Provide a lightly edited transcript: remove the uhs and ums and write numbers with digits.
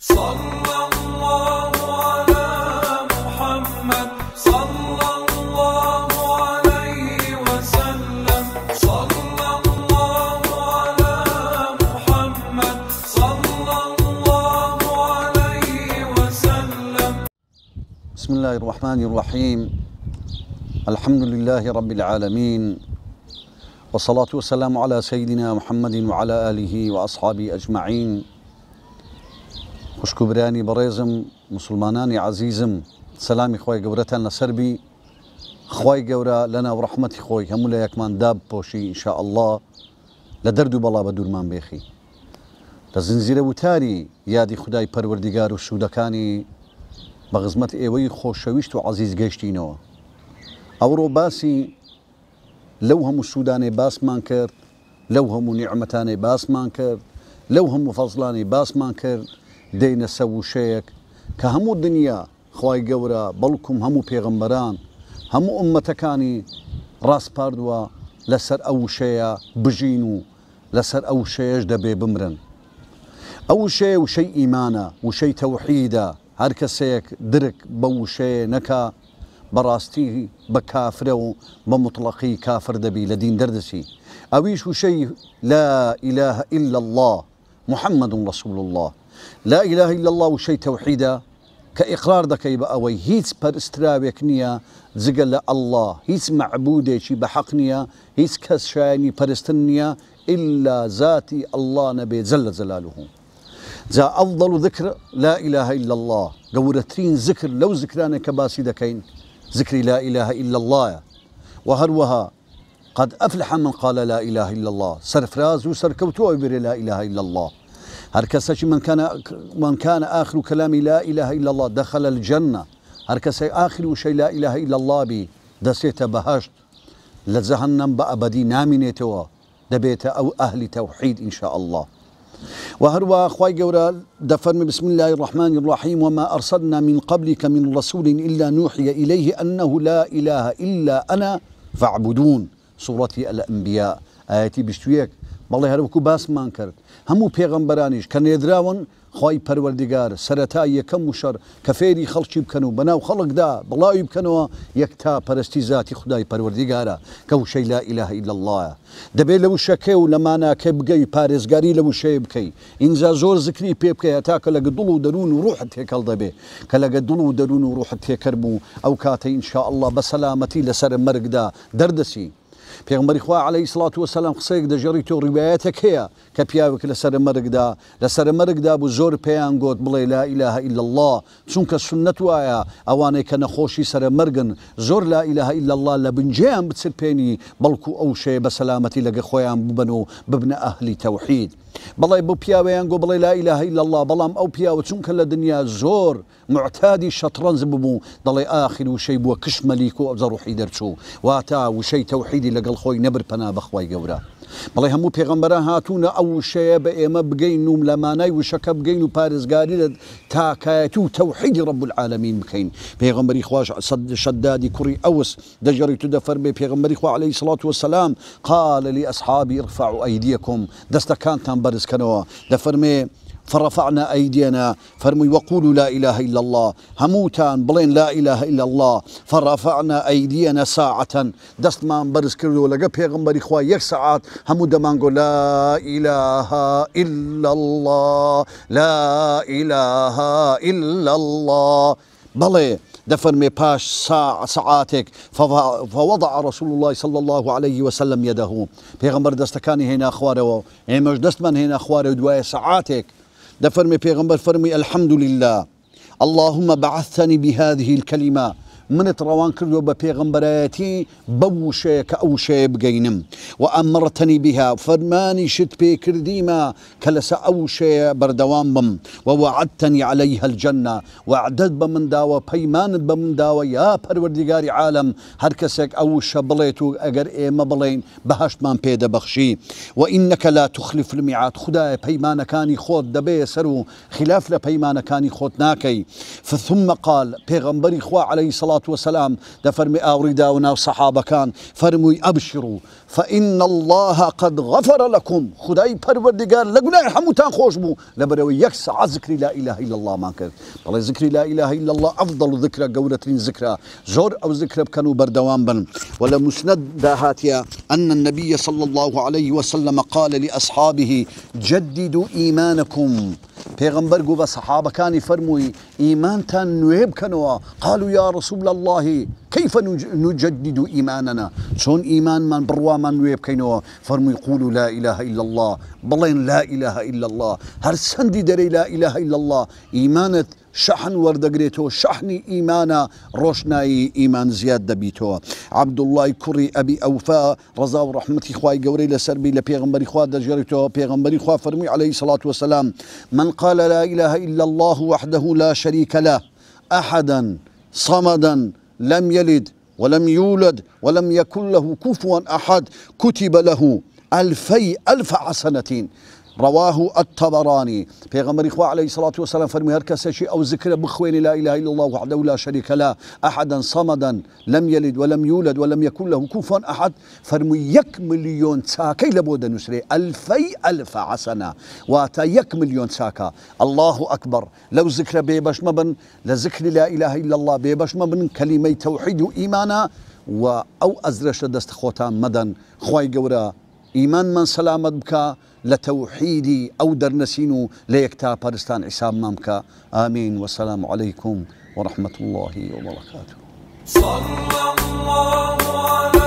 صلى الله على محمد صلى الله عليه وسلم صلى الله على محمد صلى الله عليه وسلم. بسم الله الرحمن الرحيم. الحمد لله رب العالمين، والصلاة والسلام على سيدنا محمد وعلى آله وأصحابه أجمعين. خوشکوبرانی بەڕێزم، مسلمانانی عزیزم، سەلامی خۆی گەورەتان لەسەربی. خۆی گەورە لەناو ڕەحمەتی خۆی هەموو لە یەکمان دابپۆشی ئینشاء الله، لە دەرد و بەڵا بە دوورمان بێخی. لە زنجیرە وتاری یادی خودای پەروەردیگار و سوودەکانی بە خزمەت ئێوەی خۆشەویست و عەزیز گەیشتینەوە. ئەوڕۆ باسی لەو هەموو سوودانەی باسمان کرد، لەو هەموو نیعمەتانەی باسمان کرد، لەو هەموو فەزڵانەی باسمان کرد، دەینە سە وشەیەک کە هەموو دنیا خوای گەورە بەڵکوم هەموو پێغەمبەران هەموو ئوممەتەکانی ڕاستپاردووە لەسەر ئەو وشەیە بژین و لەسەر ئەو وشەیەش دەبێ بمرن. ئەو وشەیە وشەی ئیمانە، وشەی تەوحیدە. هەر کەسێک درک بە وشەیە نەکا بەڕاستی بە کافرە و بە مطلقی کافر دەبی، لە دین دەردەچی. ئەویش وشەی لا إله إلا الله محمد رسول الله. لا إله إلا الله وشەی تەوحیدە کە ئیقرار دەکەی بە ئەوەی هیچ پەرستراوێک نییە جگە لە الله، هیچ مەعبودێکی بە حەق نییە، هیچ کەس شایانی پەرستن نییە إلا ذاتی الله نەبێ جەل جەلالوه. جا ئەفضەل ذکر لا إله إلا الله، گەورەترین ذکر لەو ذکرانە کە باسی دەکەین ذکری لا إله إلا الله. وهروها قد أفلح من قال لا إله إلا الله، سرفراز و سەرکەوتووە بێرێ لا إله إلا الله. هر کەسێکی من كان آخر كلامي لا إله إلا الله دخل الجنة. هر کەسێک آخر وشەی لا إله إلا الله بی دەچێتە بەهەشت، لە جەهەنەم بە ئەبەدی نامینێتەوە، دەبێتە ئەو ئەهلی تەوحید إن شاء الله. وهروە خوای گەورە دەفەرمێ بسم الله الرحمن الرحيم وما أرسلنا من قبلك من رسول إلا نوحي إليه أنه لا إله إلا أنا فاعبدون. سورة الأنبياء آياتي بشتويك بەڵێ هەروەکو باسمان کرد هەموو پێغەمبەرانیش کە نێدراون خوای پەروەردیگار سەرەتا یەکەم وشەر کە فێری خەڵکی بکەن و بەناو خەڵکدا بڵاوی بکەنەوە یەکتا پەرستی ذاتی خودای پەروەردیگارە کە وشەی لا إله إلا الله. دەبێت لە وشەکەی و لە ماناکە بگەی پارێزگاری لە وشەیە بکەی. ئینجا زۆر زکری پێ بکەی هەتا کە لەگە دڵ و دەروون و ڕوحت تێکەڵ دەبێ، کە لەگە دڵ و دەروون و ڕوحت تێکەر بوو ئەو کاتەی إن شاء الله بە سەلامەتی لەسەر مەرگدا دەردەچی. پێغمبەری خوا عەلەیهی سڵات وسەلام قسەیەک دەژێڕیتۆ ڕیوایەتێک هەیە کە پیاوێک لەسەر مەرگدا بوو زۆر پێیان گوت بڵێ لا إله إلا الله، چونکە سنەت وایە ئەوانەی کە نەخۆشی سەرە مەرگن زۆر لا إله إلا الله لە بنجێیان بچرپێنی، بەڵکو ئەو شەیە بە سەلامەتی لەگە خۆیان ببن و ببنە ئەهلی تەوحید. بەڵێ بۆ پیاوەیان گۆ بڵێ لا إله إلا الله، بەڵام ئەو پیاوە چونکە لە دنیا زۆر معتادی شەترەنج ببوو دەڵێ ئاخر وشەی بووە کشمەلیک و ئەبزە ڕوحی دەرچوو، واتە وشەی تەوحیدی لەگەڵ خۆی نەبر پەنا بەخوای گەورە. بەڵێ هەموو پێغەمبەران هاتوونە ئەو وشەیە بە ئێمە بگەین و لە مانای وشەکە بگەین و پارێزگاری لە تاکایەتی و تەوحیدی رب العالمین بکەین. پێغەمبەری خواش شەدادی کوڕی ئەوس دەژێڕێت و دەفەرمێ پێغەمبەری خوا عەلەیهی سڵات وسەلام قال لأصحابي ارفعوا أيديكم، دەستەکانتان بەرزکەنەوە. دەفەرمێ فرفعنا أيدينا، فرمي وقولوا لا إله إلا الله، هموتان بلين لا إله إلا الله. فرفعنا أيدينا ساعة، دست ما برز كردو لقى بيغمبري خوا يك ساعات همو دمانقو لا إله إلا الله لا إله إلا الله. بلي دفرمي باش ساعاتك فوضع رسول الله صلى الله عليه وسلم يده. بيغمبر دستكاني هنا خواره مش دست من هنا خواره دوايا ساعاتك. دفرمي بيغمبر فرمي الحمد لله اللهم بعثتني بهذه الكلمة، منت روان كردو بپیغمبرایەتی بەو شەیە کە ئەو شەیە بگەینم، وأمرتني بها فەرمانی شت پێ کردیمە کە لەسەر ئەو شەیە بەردەوام بم، ووعدتني عليها الجنة، وعدت بە من داوە پەیمانت بە من داوە یا پەروەردیگاری عالم هەر کەسێک ئەو شە بڵێت و ئەگەر ئێمە بڵێین بەهەشتمان پێ دەبەخشی. وإنك لا تخلف الميعاد، خدایە پەیمانەکانی خۆت دەبێ سەر و خلاف لە پەیمانەکانی خۆت ناکەی. ثم قال پێغەمبەری خوا عەلەیهی سڵات الصلاة والسلام دفرمي أوريدا ونا صحابة كان فرمي أبشروا فإن الله قد غفر لكم خداي پروردگار لگناي حموتان خوش بو لبروي يكسع ذكر لا إله إلا الله ما كر والله ذكر لا إله إلا الله أفضل ذكرى قولتين ذكرى زور أو ذكرى بكانوا بردوان بن ولا مسند داهاتيا أن النبي صلى الله عليه وسلم قال لأصحابه جددوا إيمانكم پیغمبر گو صحابه كان فرموي إيمان تان نويب كانوا قالوا يا رسول الله كيف نجدد إيماننا شون إيمان من بروا من نويب كينوا فرموي قولوا لا إله إلا الله بلين لا إله إلا الله هر سندي دري لا إله إلا الله إيمانت شحن وردقريتو شحني إيمانا روشناي إيمان زياد دبيتو عبد الله كري أبي أوفاء رضا ورحمتي خواي قوري لسربي لبيغمبري خوا دجريتو بيغمبري خوا فرمي عليه الصلاة والسلام من قال لا إله إلا الله وحده لا شريك له أحدا صمدا لم يلد ولم يولد ولم يكن له كفوا أحد كتب له 2000 حسنة رواه الطبراني پیغمبر خوا عليه الصلاة والسلام فرمي هر کس شيء أو ذكر بخوين لا إله إلا الله وحده لا شريك له أحدا صمدا لم يلد ولم يولد ولم يكن له كفوا أحد فرمي 1,000,000 ساكي لبود نسري 2000 حسنة واتا 1,000,000 ساكا الله أكبر لو ذكر بيبش مبن لذكر لا إله إلا الله بيبش مبن كلمة توحيد وإيمانا أو أزرش دست خوتان مدن خواي قورا إيمان من سلامت بك لتوحيدي أو درنسينو ليكتا بارستان عسام مامكا آمين والسلام عليكم ورحمة الله وبركاته. صلى الله على